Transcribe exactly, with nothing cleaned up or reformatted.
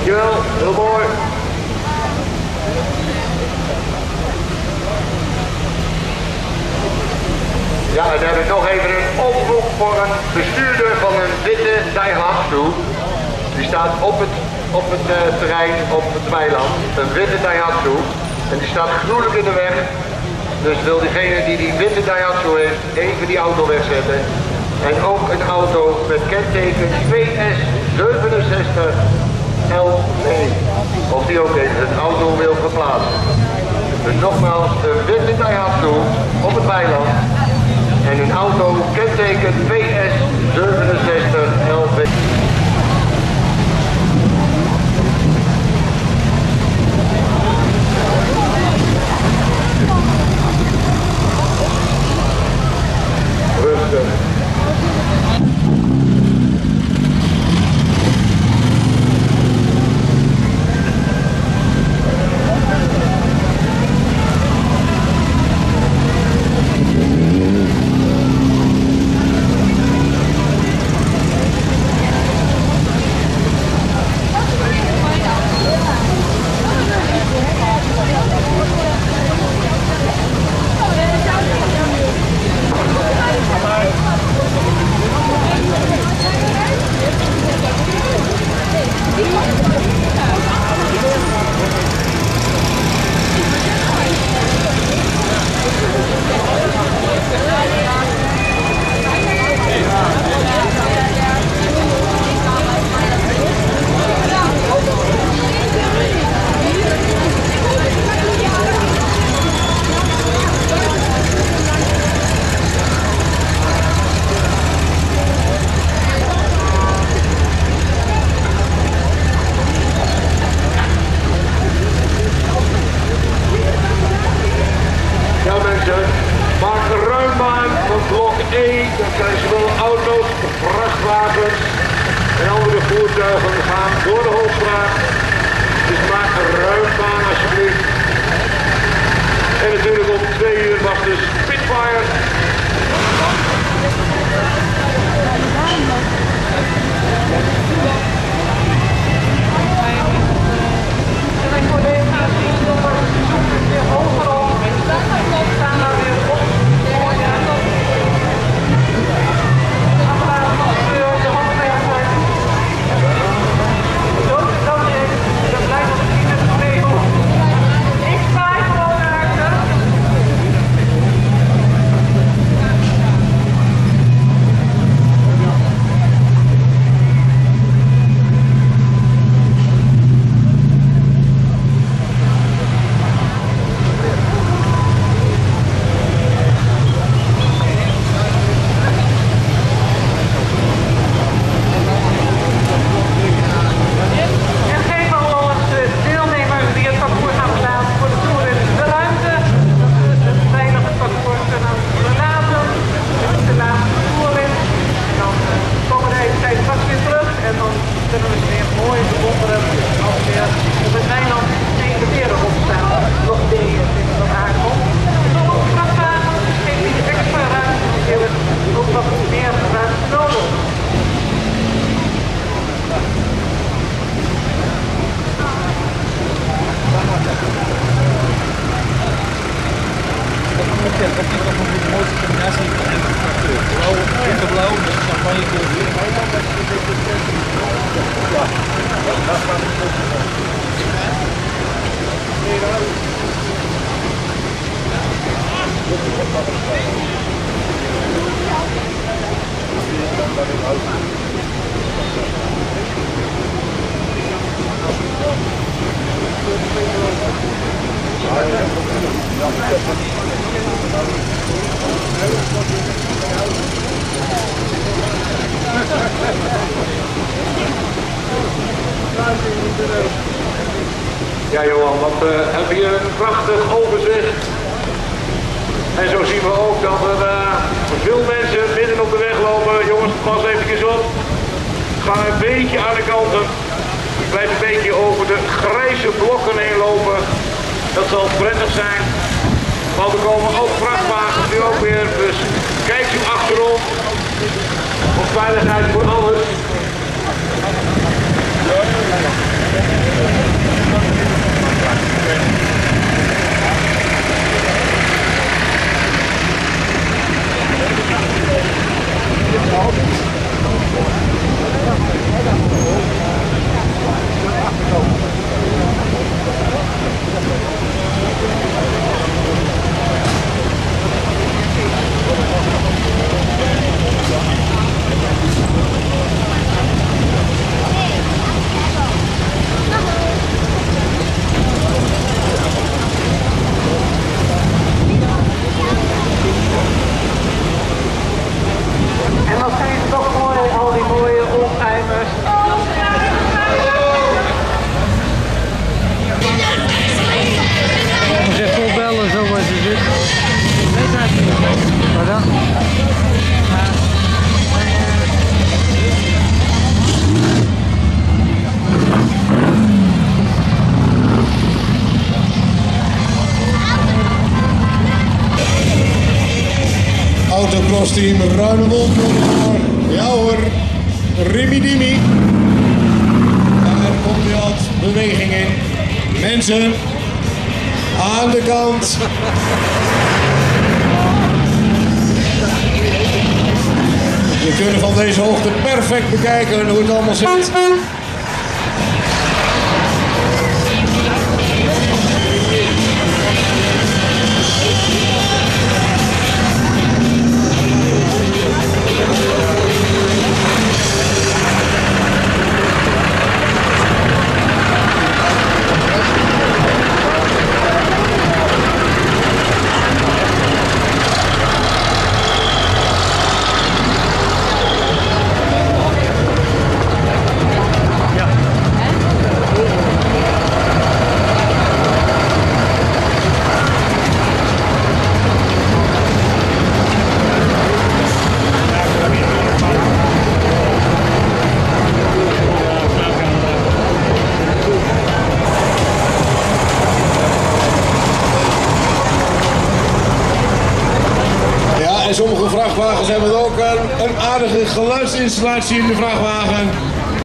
Dankjewel, heel mooi. Ja, en dan heb ik nog even een oproep voor een bestuurder van een witte Daihatsu. Die staat op het, op het uh, terrein, op het weiland. Een witte Daihatsu. En die staat gruwelijk in de weg. Dus wil diegene die die witte Daihatsu heeft, even die auto wegzetten. En ook een auto met kenteken V S zevenenzestig L V. Of die ook even een auto wil verplaatsen. Dus nogmaals, een witte Daihatsu op het weiland. En een auto kenteken V S zevenenzestig L V. Rustig. Dan zijn zowel auto's, vrachtwagens en andere voertuigen gaan door de Holstraat. Dus maak een ruim baan alsjeblieft. En natuurlijk om twee uur was dus Spitfire. Ja Johan, wat uh, hebben we hier een prachtig overzicht. En zo zien we ook dat er uh, veel mensen midden op de weg lopen. Jongens, pas even op. Ga een beetje aan de kanten. Blijf een beetje over de grijze blokken heen lopen. Dat zal prettig zijn. Want er komen ook vrachtwagens nu ook weer. Dus kijk u achterom. Voor veiligheid voor alles. Tros-team, ruime mond voor. Ja hoor, Rimi Dimi. Daar komt weer wat beweging in. Mensen, aan de kant. Je kunt van deze hoogte perfect bekijken hoe het allemaal zit. En sommige vrachtwagens hebben ook een, een aardige geluidsinstallatie in de vrachtwagen.